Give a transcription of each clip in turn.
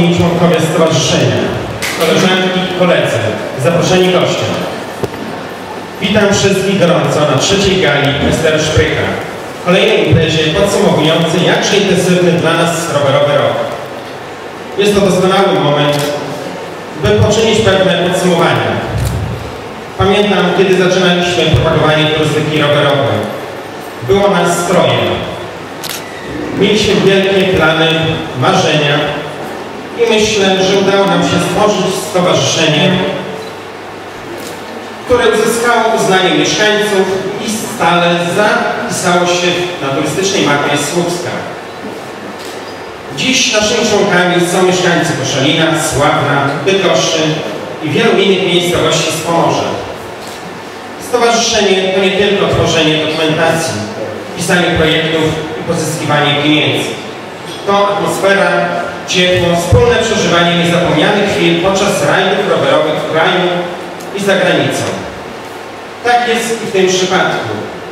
i członkowie stowarzyszenia, koleżanki i koledzy, zaproszeni goście. Witam wszystkich gorąco na trzeciej gali Mr. Szprycha, kolejnej imprezie podsumowującej jakże intensywny dla nas rowerowy rok. Jest to doskonały moment, by poczynić pewne podsumowanie. Pamiętam, kiedy zaczynaliśmy propagowanie turystyki rowerowej. Było nas troje. Mieliśmy wielkie plany, marzenia i myślę, że udało nam się stworzyć stowarzyszenie, które uzyskało uznanie mieszkańców i stale zapisało się na turystycznej mapie Słupska. Dziś naszymi członkami są mieszkańcy Koszalina, Sławna, Bydgoszczy i wielu innych miejscowości z Pomorza. Stowarzyszenie to nie tylko tworzenie dokumentacji, pisanie projektów i pozyskiwanie pieniędzy. To atmosfera, ciepło, wspólne przeżywanie niezapomnianych chwil podczas rajdów rowerowych w kraju i za granicą. Tak jest i w tym przypadku.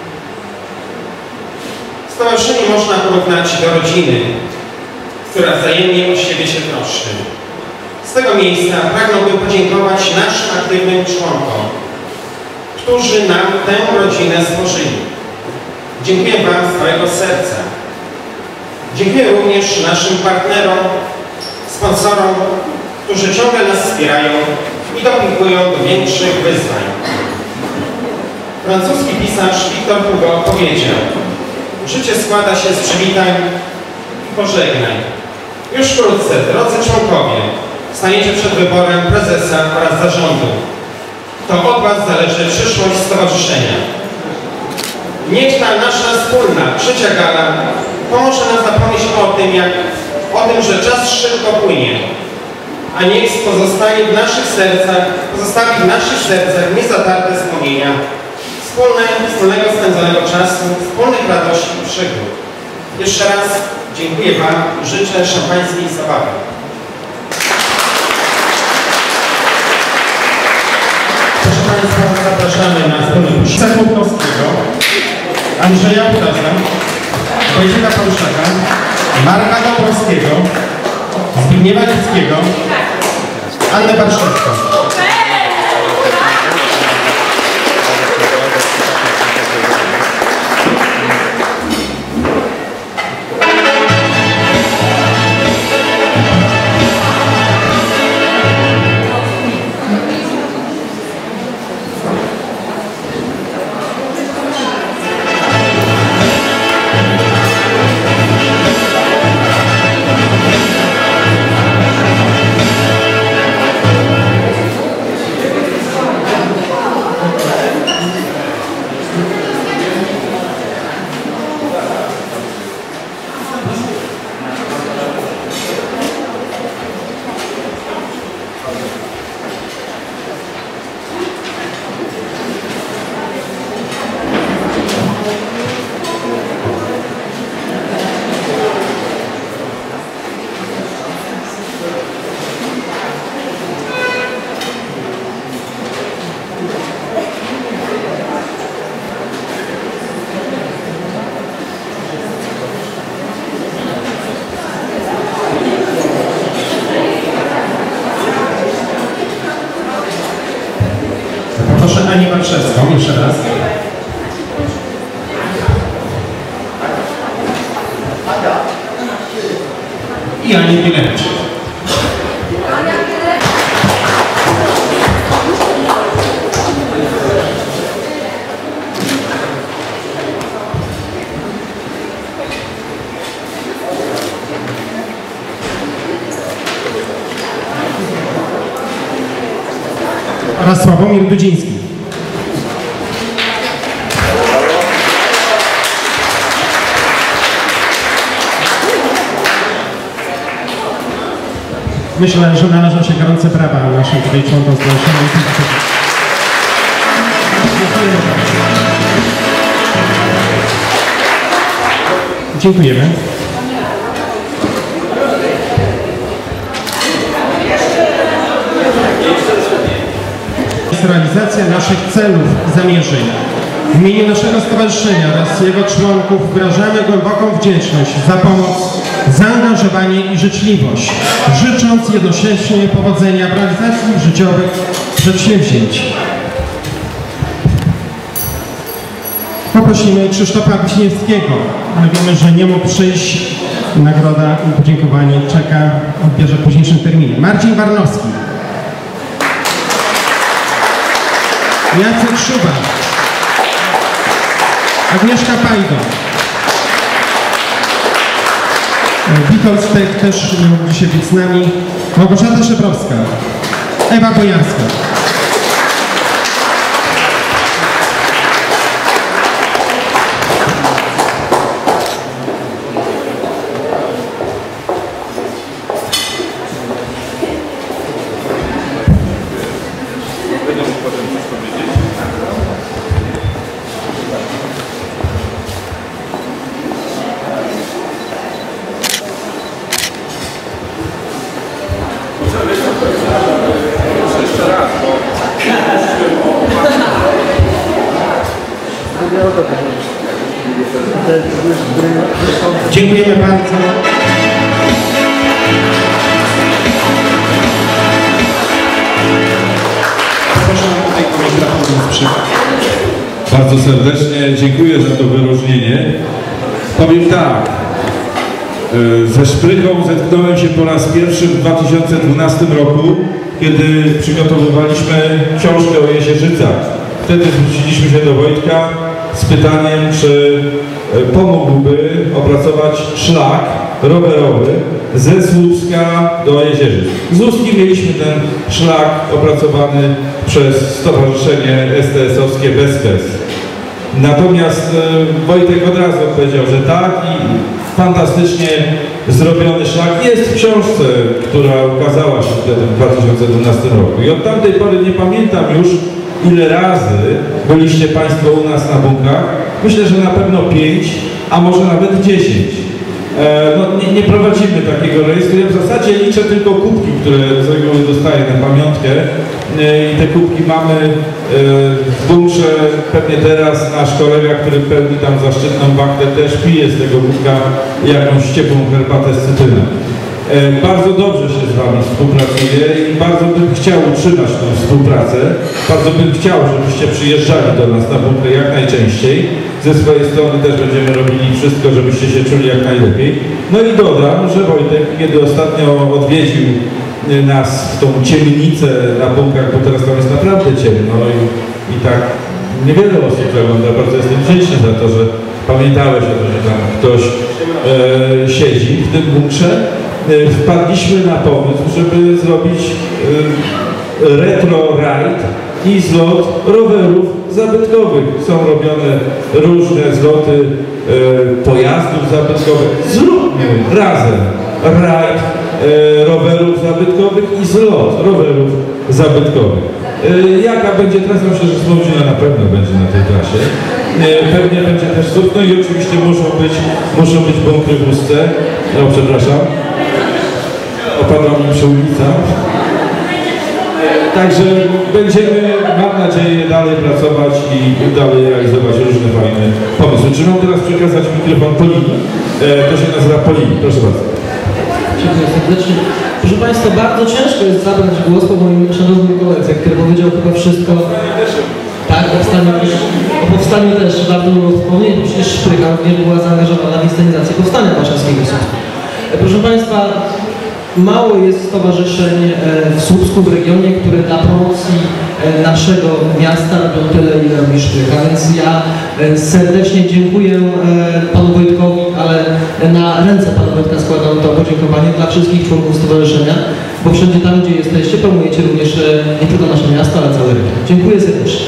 Stowarzyszenie można porównać do rodziny, która wzajemnie o siebie się troszczy. Z tego miejsca pragnąłbym podziękować naszym aktywnym członkom, którzy nam tę rodzinę stworzyli. Dziękuję Wam z całego serca. Dziękuję również naszym partnerom, sponsorom, którzy ciągle nas wspierają i dopingują do większych wyzwań. Francuski pisarz Victor Hugo powiedział: życie składa się z przywitań i pożegnań. Już wkrótce, drodzy członkowie, staniecie przed wyborem prezesa oraz zarządu. To od Was zależy przyszłość stowarzyszenia. Niech ta nasza wspólna trzecia gala pomoże nam zapomnieć o tym, że czas szybko płynie, a niech pozostawi w naszych sercach niezatarte wspomnienia wspólnego spędzonego czasu, wspólnych radości i przygód. Jeszcze raz dziękuję Wam i życzę szampańskiej zabawy. Proszę Państwa, zapraszamy na wspólny Krzysztofa Kłopkowskiego, Andrzeja Uraza, Wojciecha Paluszaka, Marka Dąbrowskiego, Zbigniewa Lickiego, Annę Barszewską. Proszę Anię Barszewską jeszcze raz. I Anię Bielewicz. Oraz Sławomir Dudziński. Myślę, że należą się gorące brawa naszym tutaj członkom stowarzyszenia. Dziękujemy. Jest realizacja naszych celów i zamierzeń. W imieniu naszego stowarzyszenia oraz jego członków wyrażamy głęboką wdzięczność za pomoc, zaangażowanie i życzliwość, życząc jednocześnie powodzenia w realizacji życiowych przedsięwzięć. Poprosimy Krzysztofa Wiśniewskiego, ale wiemy, że nie mógł przyjść. Nagroda i podziękowanie czeka, odbierze w późniejszym terminie. Marcin Warnowski. Jacek Szuba. Agnieszka Pajdo. Witold Stek też nie mógł dzisiaj być z nami. Małgorzata Szebrowska. Ewa Bojarska. Dziękujemy bardzo. Proszę tutaj mikrofon. Bardzo serdecznie dziękuję za to wyróżnienie. Powiem tak, ze szprychą zetknąłem się po raz pierwszy w 2012 roku, kiedy przygotowywaliśmy książkę o Jezierzycach. Wtedy zwróciliśmy się do Wojtka z pytaniem, czy pomógłby opracować szlak rowerowy ze Słupska do Jezierzyc. Z Łuski mieliśmy ten szlak opracowany przez Stowarzyszenie STS-owskie Bezpes. Natomiast Wojtek od razu powiedział, że tak i fantastycznie zrobiony szlak jest w książce, która ukazała się wtedy w 2012 roku. I od tamtej pory nie pamiętam już, ile razy byliście Państwo u nas na bunkach. Myślę, że na pewno 5, a może nawet 10. No, nie prowadzimy takiego rejestru. Ja w zasadzie liczę tylko kubki, które z reguły dostaję na pamiątkę. I te kubki mamy w bunkrze. Pewnie teraz nasz kolega, który pełni tam zaszczytną wachtę, też pije z tego kubka jakąś ciepłą herbatę z cytryną. Bardzo dobrze się z Wami współpracuję i bardzo bym chciał utrzymać tę współpracę. Bardzo bym chciał, żebyście przyjeżdżali do nas na bunkry jak najczęściej. Ze swojej strony też będziemy robili wszystko, żebyście się czuli jak najlepiej. No i dodam, że Wojtek, kiedy ostatnio odwiedził nas w tą ciemnicę na bunkach, bo teraz tam jest naprawdę ciemno i tak niewiele osób zagląda. Bardzo jestem wdzięczny za to, że pamiętałeś o to, że tam ktoś siedzi w tym bunkrze. Wpadliśmy na pomysł, żeby zrobić retro ride i zlot rowerów zabytkowych. Są robione różne zloty pojazdów zabytkowych. Zróbmy razem rajd rowerów zabytkowych i zlot rowerów zabytkowych. Jaka będzie trasa? Myślę, że Słowdzina na pewno będzie na tej trasie. Pewnie będzie też SUV. No i oczywiście muszą być bunkry w Ustce. No, przepraszam. Opadła mi przy ulica. Także będziemy, mam nadzieję, dalej pracować i dalej realizować różne fajne pomysły. Czy mam teraz przekazać mikrofon Polini? To się nazywa Polini. Proszę bardzo. Dziękuję serdecznie. Proszę Państwa, bardzo ciężko jest zabrać głos po moim szanownym koledze, który powiedział chyba wszystko. Tak, o powstaniu też warto było wspomnieć, bo przecież Szprycha nie była zaangażowana w inscenizację powstania warszawskiego. Proszę Państwa, mało jest stowarzyszeń w Słupsku, w regionie, które dla promocji naszego miasta robią tyle, ile robi Szprycha. Więc ja serdecznie dziękuję Panu Wojtkowi, ale na ręce Pana Wojtka składam to podziękowanie dla wszystkich członków stowarzyszenia, bo wszędzie tam, gdzie jesteście, promujecie również nie tylko nasze miasto, ale cały region. Dziękuję serdecznie.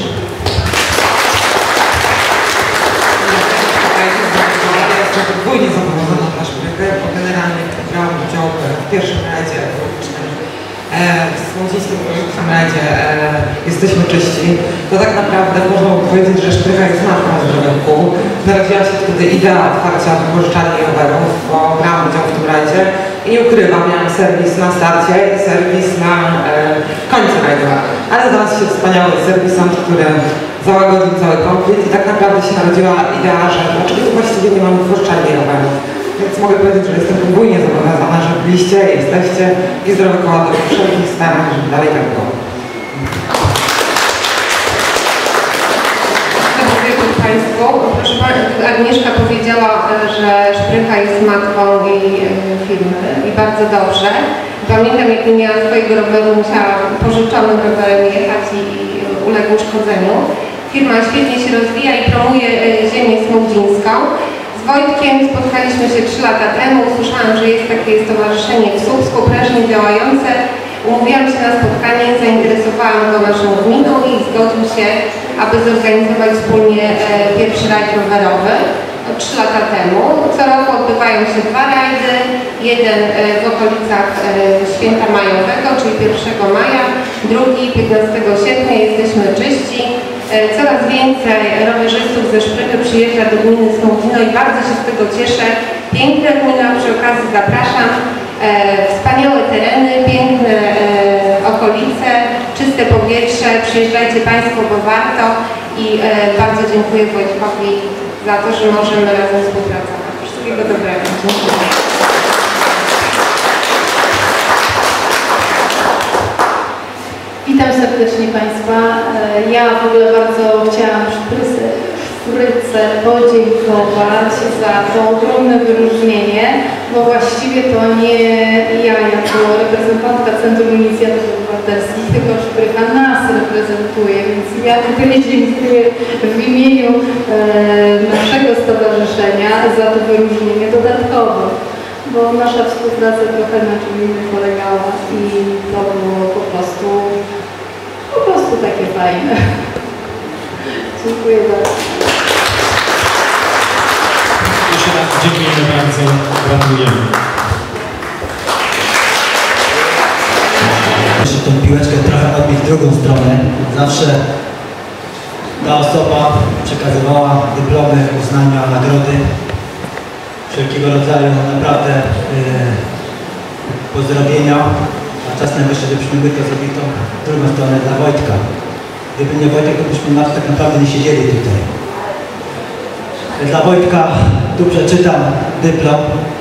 Podwójnie zobowiązana na Szprychę, bo generalnie brałam udział w pierwszym rajdzie ekologicznym. W Słodzińskim rajdzie jesteśmy czyści. To tak naprawdę można powiedzieć, że Szprycha jest matką zdrowego kół. Narodziła się wtedy idea otwarcia wypożyczalni rowerów, bo brałam udział w tym rajdzie i nie ukrywam, miałam serwis na starcie i serwis na końcu rajdu. Ale znalazł się wspaniały serwisant, który załagodził cały konflikt i tak naprawdę się narodziła idea, że dlaczego właściwie nie mamy wypożyczalni rowerów. Więc mogę powiedzieć, że jestem podwójnie zobowiązana, żeby liście jesteście i zdrowy koła do wszelkich starań, żeby dalej tak było. Dobry wieczór Państwu. Proszę Pani, Agnieszka powiedziała, że Szprycha jest matką jej firmy i bardzo dobrze. Pamiętam, jak nie miała swojego roweru, musiała pożyczonym rowerem jechać i uległ uszkodzeniu. Firma świetnie się rozwija i promuje ziemię smołdzińską. Z Wojtkiem spotkaliśmy się 3 lata temu. Usłyszałam, że jest takie stowarzyszenie w Słupsku, prężnie działające. Umówiłam się na spotkanie, zainteresowałam go naszą gminą i zgodził się, aby zorganizować wspólnie pierwszy rajd rowerowy 3 lata temu. Co roku odbywają się 2 rajdy, jeden w okolicach Święta Majowego, czyli 1 maja, drugi 15 sierpnia. Jesteśmy czyści. Coraz więcej rowerzystów ze Szprychy przyjeżdża do gminy Smołdzino i bardzo się z tego cieszę. Piękna gmina, przy okazji zapraszam. Wspaniałe tereny, piękne okolice, czyste powietrze. Przyjeżdżajcie Państwo, bo warto i bardzo dziękuję Wojtkowi za to, że możemy razem współpracować. Wszystkiego dobrego. Dziękuję. Witam serdecznie Państwa. Ja w ogóle bardzo chciałam Szpryce podziękować za to ogromne wyróżnienie, bo właściwie to nie ja jako reprezentantka Centrum Inicjatyw Obywatelskich, tylko Szprycha nas reprezentuje, więc ja tutaj dziękuję w imieniu naszego stowarzyszenia za to wyróżnienie dodatkowo, bo nasza współpraca trochę na czym innym polegała i to było po prostu takie fajne. Dziękuję bardzo. Jeszcze raz dziękujemy bardzo, gratulujemy. Muszę tą piłeczkę trochę odbić w drugą stronę. Zawsze ta osoba przekazywała dyplomy, uznania, nagrody, wszelkiego rodzaju naprawdę pozdrowienia. A czas najwyższy, żebyśmy my to zrobili tą drugą stronę dla Wojtka. Gdyby nie Wojtek, to byśmy tak naprawdę nie siedzieli tutaj. Dla Wojtka tu przeczytam dyplom,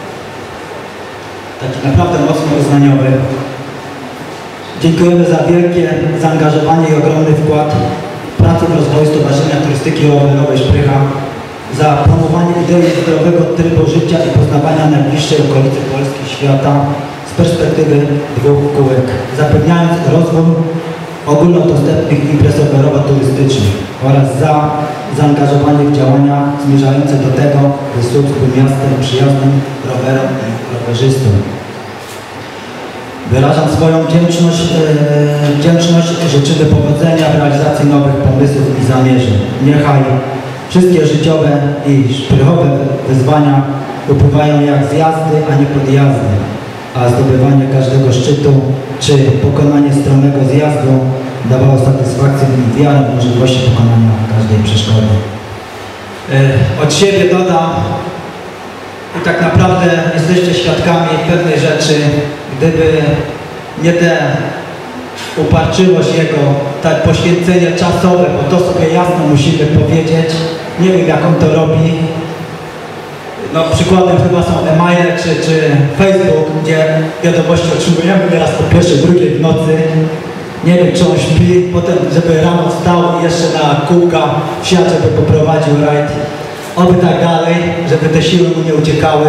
taki naprawdę mocno uznaniowy. Dziękujemy za wielkie zaangażowanie i ogromny wkład w pracę w rozwoju Stowarzyszenia Turystyki Rowerowej Szprycha, za promowanie idei zdrowego trybu życia i poznawania najbliższej okolicy Polski i świata z perspektywy 2 kółek, zapewniając rozwój ogólnodostępnych imprez rowerowo-turystycznych oraz za zaangażowanie w działania zmierzające do tego, by Słupsk był miastem przyjaznym rowerom i rowerzystom. Wyrażam swoją wdzięczność, życzymy powodzenia w realizacji nowych pomysłów i zamierzeń. Niechaj wszystkie życiowe i szprychowe wyzwania upływają jak zjazdy, a nie podjazdy, a zdobywanie każdego szczytu czy pokonanie stromego zjazdu dawało satysfakcję i wiarę w możliwości pokonania każdej przeszkody. Od siebie dodam, i tak naprawdę jesteście świadkami pewnej rzeczy, gdyby nie tę uparczywość jego, tak poświęcenie czasowe, bo to sobie jasno musimy powiedzieć, nie wiem jak on to robi. No przykładem chyba są e-maile czy Facebook, gdzie wiadomości otrzymujemy teraz po 1, 2 w nocy. Nie wiem czy on śpi, potem żeby rano wstał i jeszcze na kółka wsiadł, żeby poprowadził rajd. Oby tak dalej, żeby te siły mu nie uciekały.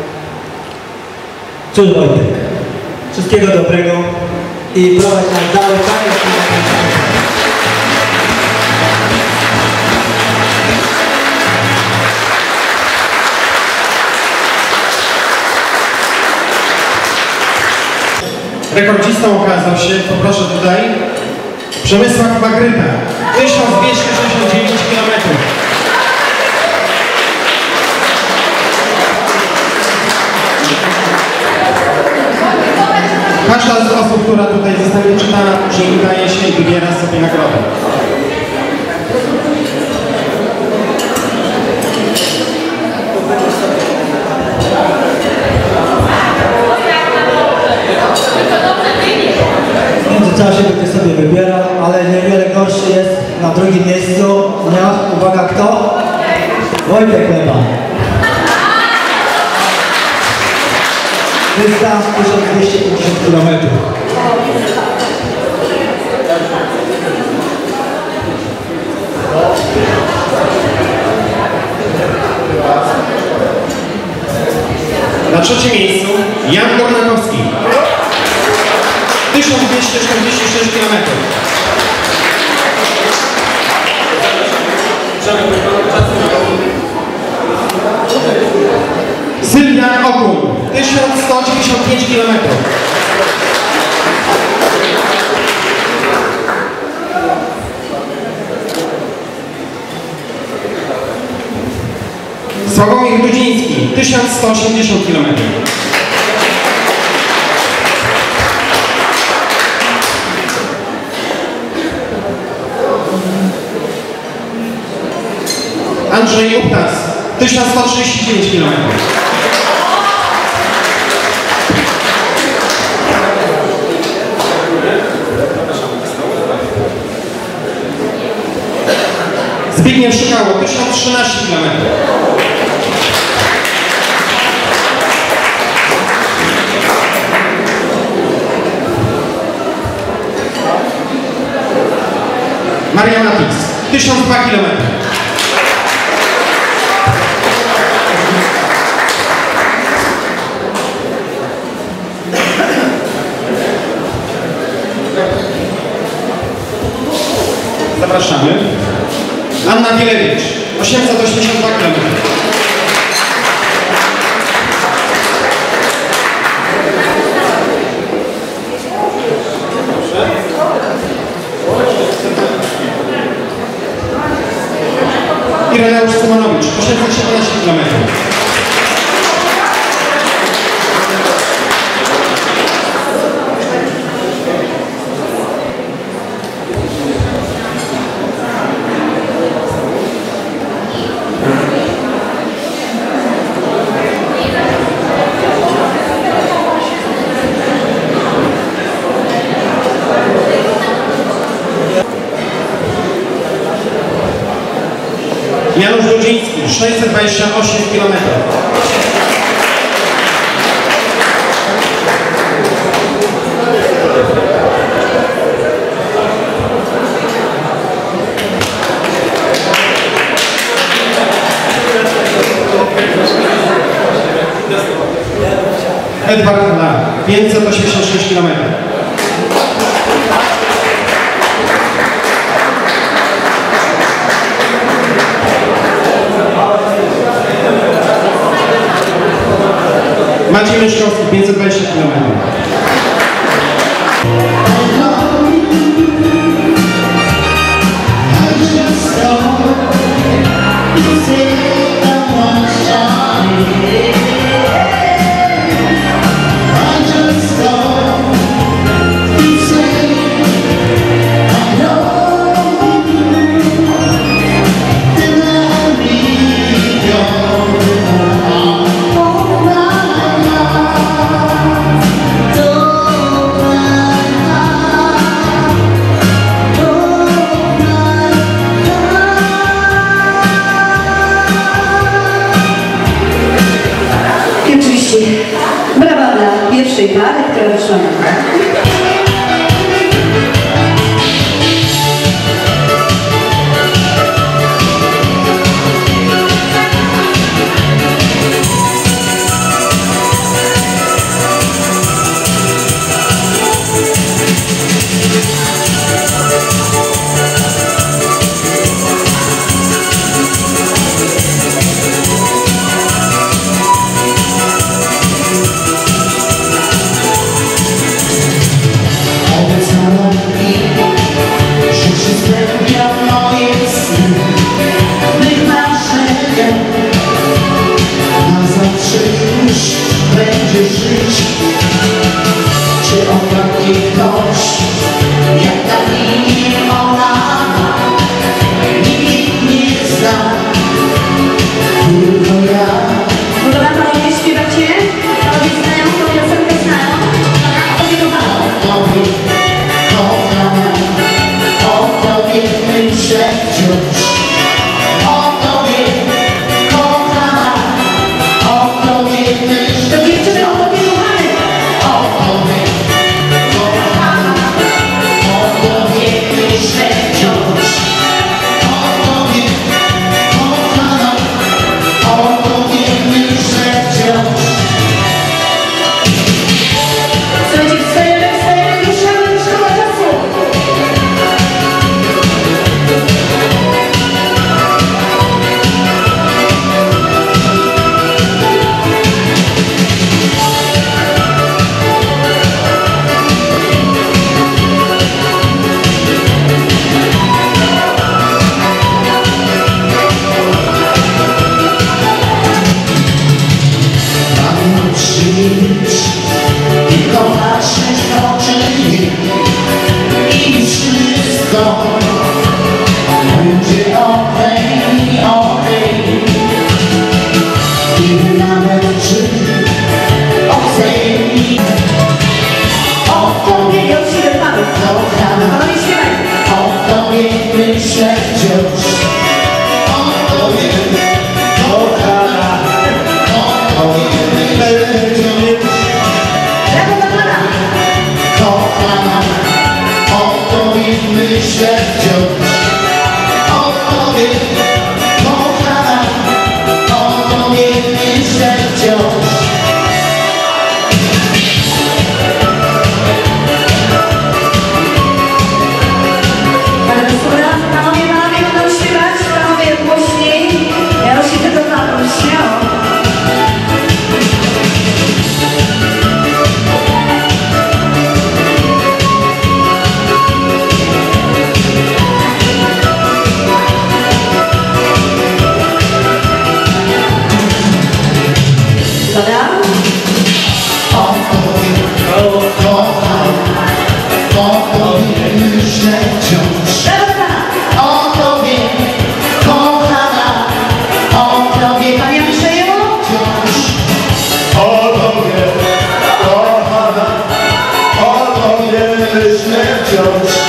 Cóż Wojtek, wszystkiego dobrego i prowadź nas dalej tak jak Rekordzistą okazał się, poproszę tutaj, Przemysław Magryta, 1269 km. Każda z osób, która tutaj zostanie czytana, później udaje się i wybiera sobie nagrodę. w międzyczasie będzie sobie wybierał, ale niewiele gorszy jest na drugim miejscu. Uwaga, kto? Wojtek Lewa. Dystans 1250 km. Na trzecim miejscu Jan Gornakowski. 1246 km. Sylwia Okuń. 1195 km. Sławomir Dudziński. 1180 km. Andrzej Uptas. 1139 km. Zbigniew Szykało. 1013 km. Maria Matix. 1002 km. Zapraszamy. Anna Bielewicz, 882 km. Ireneusz Symonowicz, 817 km. Janusz Dudziński, 628 km. Edward Lar, 586 km. Maciej Myszkowski, 520 km. Brawa dla pierwszej pary, która wyszła na mapę. To dziewczyny o tobie kochane myślę wciąż o tobie, kochana, o tobie myślę wciąż. Panowie będą śpiewać, panowie głośniej. Ja już się tego zaproś, śmiało. Dobra? O tobie, kocham, o tobie myślę wciąż. O tobie, kochana, o tobie Panie Andrzeju? wciąż. O tobie, kochana, o tobie myślę wciąż.